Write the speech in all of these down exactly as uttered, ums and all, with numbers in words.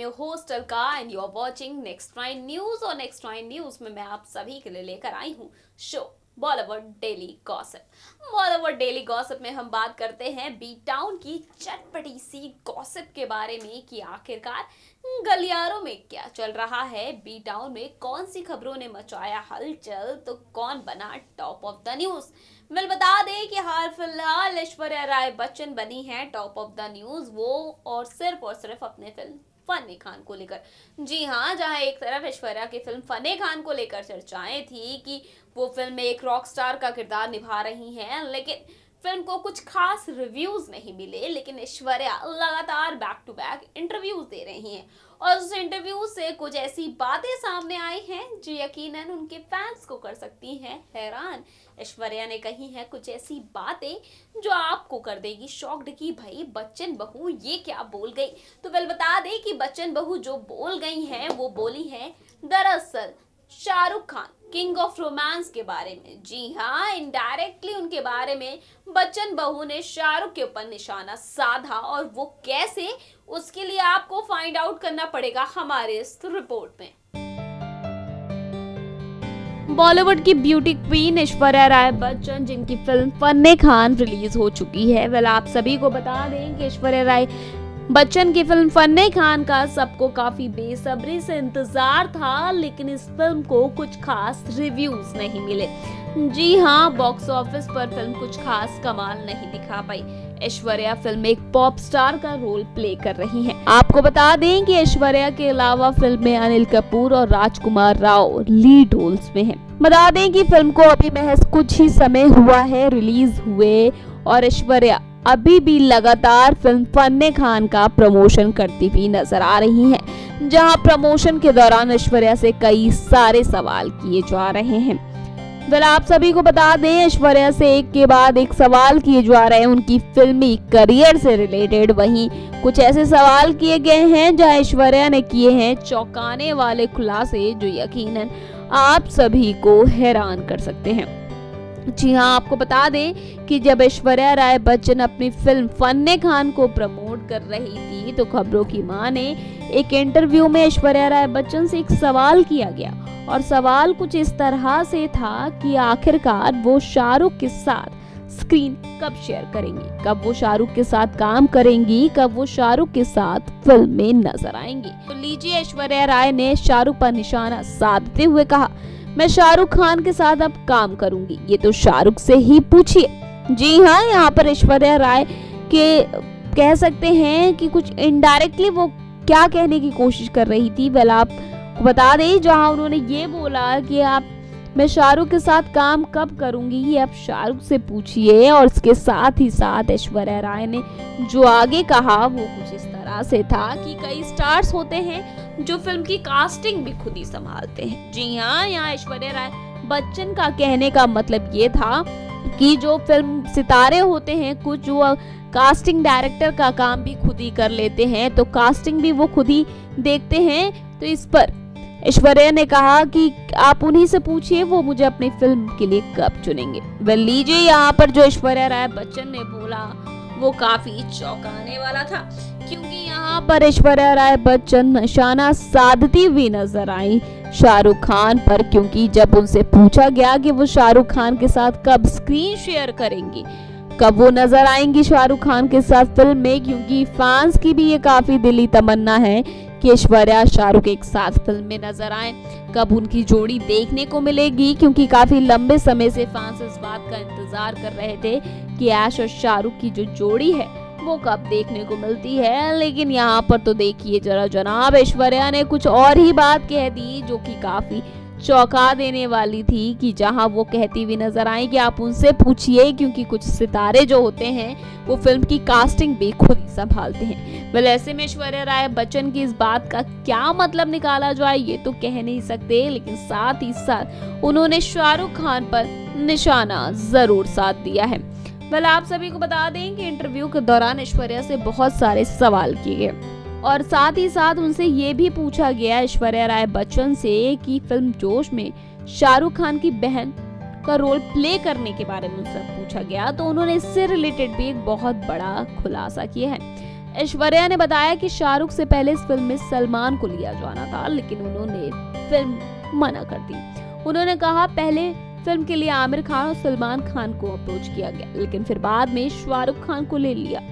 Your host Alka and you are watching Next Nine News. और Next Nine News में मैं आप सभी के लिए लेकर आई हूँ show Bollywood Daily Gossip. Bollywood Daily Gossip में हम बात करते हैं बी टाउन की चटपटी सी गॉसिप के बारे में कि आखिरकार गलियारों में क्या चल रहा है, बी टाउन में कौन सी खबरों ने मचाया हलचल, तो कौन बना top of the news. Well बता दें कि हाल फिलहाल ऐश्वर्या राय बच्चन बनी है टॉप ऑफ द न्यूज, वो और सिर्फ और सिर्फ अपने फिल्म फन्ने खान को लेकर। जी हाँ, जहां एक तरफ ऐश्वर्या की फिल्म फन्ने खान को लेकर चर्चाएं थी कि वो फिल्म में एक रॉक स्टार का किरदार निभा रही हैं, लेकिन फिल्म को कुछ खास रिव्यूज नहीं मिले। लेकिन ऐश्वर्या लगातार बैक टू बैक इंटरव्यूज दे रही हैं और उस इंटरव्यू से कुछ ऐसी बातें सामने आई हैं जो यकीनन उनके फैंस को कर सकती हैं हैरान। ऐश्वर्या ने कही हैं कुछ ऐसी बातें जो आपको कर देगी शॉक्ड कि भाई बच्चन बहू ये क्या बोल गई। तो वेल बता दें कि बच्चन बहू जो बोल गई हैं वो बोली हैं दरअसल Shahrukh Khan king of romance के बारे में। जी हाँ, इनडायरेक्टली उनके बारे में बच्चन बहू ने शाहरुख के ऊपर निशाना साधा, और वो कैसे, उसके लिए आपको फाइंड आउट करना पड़ेगा हमारे इस रिपोर्ट में। बॉलीवुड की ब्यूटी क्वीन ऐश्वर्या राय बच्चन, जिनकी फिल्म फन्ने खान रिलीज हो चुकी है। वेल आप सभी को बता दें कि ऐश्वर्या राय बच्चन की फिल्म फन्ने खान का सबको काफी बेसब्री से इंतजार था, लेकिन इस फिल्म को कुछ खास रिव्यूज नहीं मिले। जी हाँ, बॉक्स ऑफिस पर फिल्म कुछ खास कमाल नहीं दिखा पाई। ऐश्वर्या फिल्म में एक पॉप स्टार का रोल प्ले कर रही हैं। आपको बता दें कि ऐश्वर्या के अलावा फिल्म में अनिल कपूर और राजकुमार राव लीड रोल्स में हैं। बता दें कि फिल्म को अभी महज कुछ ही समय हुआ है रिलीज हुए, और ऐश्वर्या अभी भी लगातार फिल्म फन्ने खान का प्रमोशन करती हुई नजर आ रही हैं, जहां प्रमोशन के दौरान ऐश्वर्या से कई सारे सवाल किए जा रहे हैं। वेल आप सभी को बता दें, ऐश्वर्या से एक के बाद एक सवाल किए जा रहे हैं उनकी फिल्मी करियर से रिलेटेड। वहीं कुछ ऐसे सवाल किए गए हैं जहां ऐश्वर्या ने किए हैं चौंकाने वाले खुलासे जो यकीनन आप सभी को हैरान कर सकते हैं। जी हाँ, आपको बता दें कि जब ऐश्वर्या राय बच्चन अपनी फिल्म फन्ने खान को प्रमोट कर रही थी तो खबरों की मां ने एक इंटरव्यू में ऐश्वर्या राय बच्चन से एक सवाल किया गया, और सवाल कुछ इस तरह से था कि आखिरकार वो शाहरुख के साथ स्क्रीन कब शेयर करेंगी, कब वो शाहरुख के साथ काम करेंगी, कब वो शाहरुख के साथ फिल्म में नजर आएंगी। तो लीजिए, ऐश्वर्या राय ने शाहरुख पर निशाना साधते हुए कहा, मैं शाहरुख खान के साथ अब काम करूंगी, ये तो शाहरुख से ही पूछिए। जी हाँ, यहाँ पर ऐश्वर्या राय के कह सकते हैं कि कुछ इनडायरेक्टली वो क्या कहने की कोशिश कर रही थी। वेल आप बता दें, जहाँ उन्होंने ये बोला कि आप मैं शाहरुख के साथ काम कब करूंगी ये आप शाहरुख से पूछिए, और इसके साथ ही साथ ऐश्वर्या राय ने जो आगे कहा वो कुछ इस तरह से था कि कई स्टार्स होते हैं जो फिल्म की कास्टिंग भी खुद ही संभालते हैं। जी हाँ, यहाँ ऐश्वर्या राय बच्चन का कहने का मतलब ये था कि जो फिल्म सितारे होते हैं कुछ जो कास्टिंग डायरेक्टर का काम भी खुद ही कर लेते हैं, तो कास्टिंग भी वो खुद ही देखते हैं। तो इस पर ऐश्वर्या ने कहा कि आप उन्हीं से पूछिए, वो मुझे अपनी फिल्म के लिए कब चुनेंगे। वेल लीजिए, यहाँ पर जो ऐश्वर्या राय बच्चन ने बोला वो काफी चौंकाने वाला था, क्योंकि यहाँ पर ऐश्वर्या राय बच्चन निशाना साधती हुई नजर आई शाहरुख खान पर, क्योंकि जब उनसे पूछा गया कि वो शाहरुख खान के साथ कब स्क्रीन शेयर करेंगी, कब वो नजर आएंगी शाहरुख खान के साथ फिल्म में, क्योंकि फैंस की भी ये काफी दिली तमन्ना है कि ऐश्वर्या शाहरुख एक साथ फिल्म में नजर आए, कब उनकी जोड़ी देखने को मिलेगी, क्योंकि काफी लंबे समय से फैंस इस बात का इंतजार कर रहे थे कि ऐश और शाहरुख की जो जोड़ी है वो कब देखने को मिलती है। लेकिन यहाँ पर तो देखिए जरा जनाब, ऐश्वर्या ने कुछ और ही बात कह दी जो कि काफी चौंका देने वाली थी, कि जहां वो कहती हुई नजर आई कि आप उनसे पूछिए, क्योंकि कुछ सितारे जो होते हैं वो फिल्म की कास्टिंग भी खुद ही संभालते हैं। वेल ऐसे में ऐश्वर्या राय बच्चन की इस बात का क्या मतलब निकाला जाए ये तो कह नहीं सकते, लेकिन साथ ही साथ उन्होंने शाहरुख खान पर निशाना जरूर साध दिया है। वेल आप सभी को बता दें कि इंटरव्यू के दौरान ऐश्वर्या से बहुत सारे सवाल किए गए, और साथ ही साथ उनसे ये भी पूछा गया ऐश्वर्या राय बच्चन से कि फिल्म जोश में शाहरुख खान की बहन का रोल प्ले करने के बारे में उनसे पूछा गया, तो उन्होंने इससे रिलेटेड भी एक बहुत बड़ा खुलासा किया है। ऐश्वर्या ने बताया कि शाहरुख से पहले इस फिल्म में सलमान को लिया जाना था, लेकिन उन्होंने फिल्म मना कर दी। उन्होंने कहा पहले फिल्म के लिए आमिर खान और सलमान खान को अप्रोच किया गया, लेकिन फिर बाद में शाहरुख खान को ले लिया।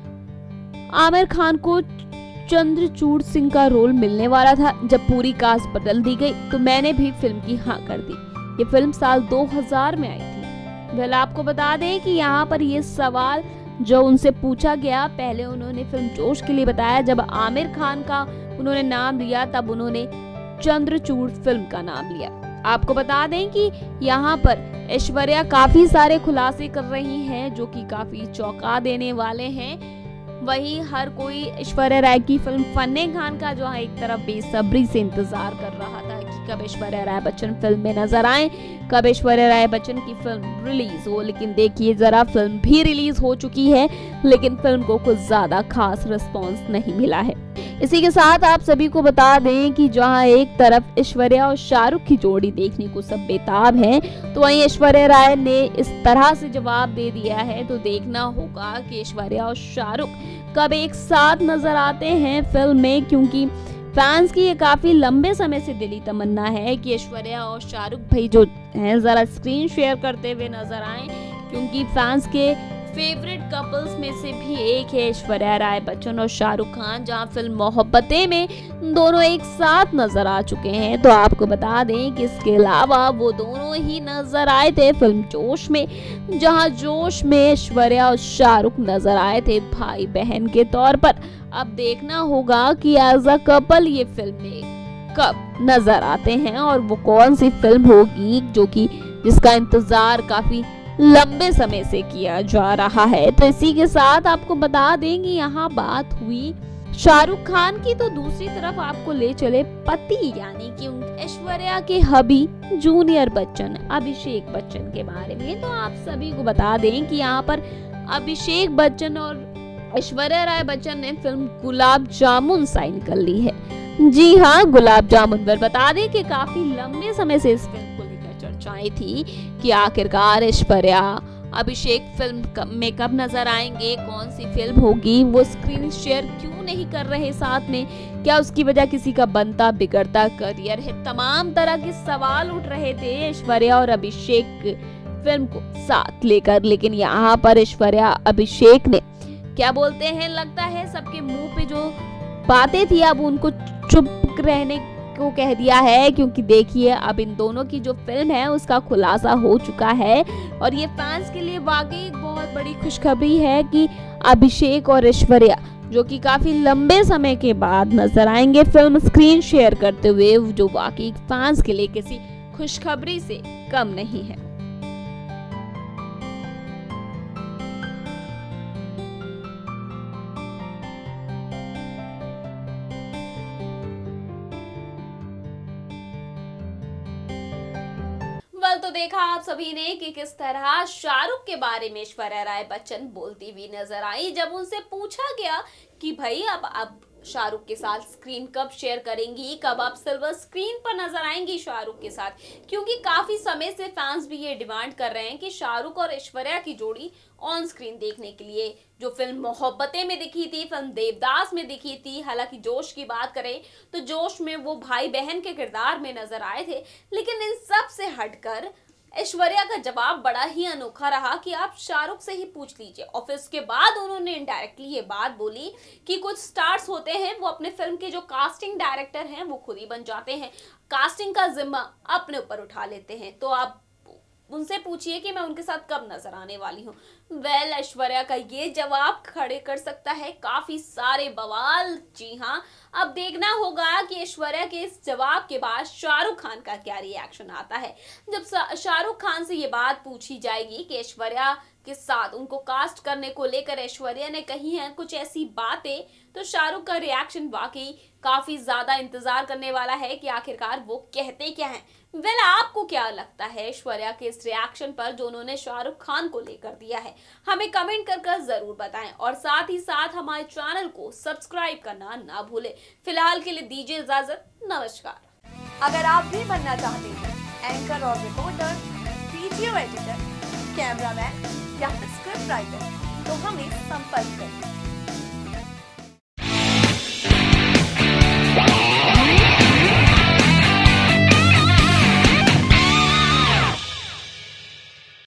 आमिर खान को चंद्रचूड़ सिंह का रोल मिलने वाला था। जब पूरी कास्ट बदल दी गई तो मैंने भी फिल्म की हाँ कर दी। ये फिल्म साल दो हज़ार में आई थी। वेल आपको बता दें कि यहाँ पर ये सवाल जो उनसे पूछा गया, पहले उन्होंने फिल्म जोश के लिए बताया। जब आमिर खान का उन्होंने नाम लिया तब उन्होंने चंद्रचूड़ फिल्म का नाम लिया। आपको बता दें कि यहाँ पर ऐश्वर्या काफी सारे खुलासे कर रही हैं जो कि काफी चौंका देने वाले हैं। वहीं हर कोई ऐश्वर्या राय की फिल्म फन्ने खान का जो है एक तरफ बेसब्री से इंतजार कर रहा था कि कब ऐश्वर्या राय बच्चन फिल्म में नजर आए, कब ऐश्वर्या राय बच्चन की फिल्म रिलीज हो। लेकिन देखिए जरा, फिल्म भी रिलीज हो चुकी है, लेकिन फिल्म को कुछ ज्यादा खास रिस्पॉन्स नहीं मिला है। इसी के साथ आप सभी को बता दें कि जहां एक तरफ ऐश्वर्या और शाहरुख की जोड़ी देखने को सब बेताब हैं, तो वहीं ऐश्वर्या राय ने इस तरह से जवाब दे दिया है। तो देखना होगा कि ऐश्वर्या और शाहरुख कब एक साथ नजर आते हैं फिल्म में, क्योंकि फैंस की ये काफी लंबे समय से दिली तमन्ना है कि ऐश्वर्या और शाहरुख भाई जो हैं जरा स्क्रीन शेयर करते हुए नजर आए, क्योंकि फैंस के फेवरेट कपल्स में से भी एक है ऐश्वर्या राय बच्चन और शाहरुख खान, जहां फिल्म मोहब्बतें में दोनों एक साथ नजर आ चुके हैं। तो आपको बता दें कि इसके अलावा वो दोनों ही नजर आए थे फिल्म जोश में, जहां जोश में ऐश्वर्या और शाहरुख नजर आए थे भाई बहन के तौर पर। अब देखना होगा कि एज अ कपल ये फिल्म में कब नजर आते हैं और वो कौन सी फिल्म होगी जो कि जिसका इंतजार काफी लंबे समय से किया जा रहा है। तो इसी के साथ आपको बता दें कि यहाँ बात हुई शाहरुख खान की, तो दूसरी तरफ आपको ले चले पति यानी कि ऐश्वर्या के हबी जूनियर बच्चन अभिषेक बच्चन के बारे में। तो आप सभी को बता दें कि यहाँ पर अभिषेक बच्चन और ऐश्वर्या राय बच्चन ने फिल्म गुलाब जामुन साइन कर ली है। जी हाँ, गुलाब जामुन पर बता दें कि काफी लंबे समय से इस फिल्म को लेकर चर्चाएं थी कि आखिरकार ऐश्वर्या अभिषेक फिल्म में कब नजर आएंगे, कौन सी फिल्म होगी, वो स्क्रीन शेयर क्यों नहीं कर रहे साथ में, क्या उसकी वजह किसी का बनता बिगड़ता करियर है। तमाम तरह के सवाल उठ रहे थे ऐश्वर्या और अभिषेक फिल्म को साथ लेकर। लेकिन यहाँ पर ऐश्वर्या अभिषेक ने क्या बोलते हैं, लगता है सबके मुंह पे जो बातें थी अब उनको चुप रहने को कह दिया है, क्योंकि देखिए अब इन दोनों की जो फिल्म है उसका खुलासा हो चुका है। और ये फैंस के लिए वाकई एक बहुत बड़ी खुशखबरी है कि अभिषेक और ऐश्वर्या जो कि काफी लंबे समय के बाद नजर आएंगे फिल्म स्क्रीन शेयर करते हुए, जो वाकई फैंस के लिए किसी खुशखबरी से कम नहीं है। तो देखा आप सभी ने कि किस तरह शाहरुख के बारे में ऐश्वर्या राय बच्चन बोलती हुई नजर आई जब उनसे पूछा गया कि भाई अब अब शाहरुख के साथ स्क्रीन कब शेयर करेंगी, कब आप सिल्वर स्क्रीन पर नजर आएंगी शाहरुख के साथ, क्योंकि काफी समय से फैंस भी ये डिमांड कर रहे हैं कि शाहरुख और ऐश्वर्या की जोड़ी ऑन स्क्रीन देखने के लिए। जो फिल्म मोहब्बतें में दिखी थी, फिल्म देवदास में दिखी थी, हालांकि जोश की बात करें तो जोश में वो भाई बहन के किरदार में नजर आए थे, लेकिन इन सब से हटकर ऐश्वर्या का जवाब बड़ा ही अनोखा रहा कि आप शाहरुख से ही पूछ लीजिए। और फिर उसके बाद उन्होंने इनडायरेक्टली ये बात बोली कि कुछ स्टार्स होते हैं वो अपने फिल्म के जो कास्टिंग डायरेक्टर हैं वो खुद ही बन जाते हैं, कास्टिंग का जिम्मा अपने ऊपर उठा लेते हैं, तो आप उनसे पूछिए कि मैं उनके साथ कब नजर आने वाली हूँ। वेल ऐश्वर्या का ये जवाब खड़े कर सकता है काफी सारे बवाल। जी हाँ, अब देखना होगा कि ऐश्वर्या के इस जवाब के बाद शाहरुख खान का क्या रिएक्शन आता है। जब शाहरुख खान से ये बात पूछी जाएगी कि ऐश्वर्या के साथ उनको कास्ट करने को लेकर ऐश्वर्या ने कही हैं कुछ ऐसी बातें, तो शाहरुख का रिएक्शन वाकई काफी ज्यादा इंतजार करने वाला है कि आखिरकार वो कहते क्या हैं। वेल आपको क्या लगता है ऐश्वर्या के इस रिएक्शन पर जो उन्होंने शाहरुख खान को लेकर दिया है, हमें कमेंट कर कर जरूर बताएं और साथ ही साथ हमारे चैनल को सब्सक्राइब करना ना भूलें। फिलहाल के लिए दीजिए इजाजत, नमस्कार। अगर आप भी बनना चाहते हैं एंकर और रिपोर्टर, वीडियो एडिटर, कैमरामैन या फिर स्क्रिप्ट राइटर, तो हमें संपर्क करें।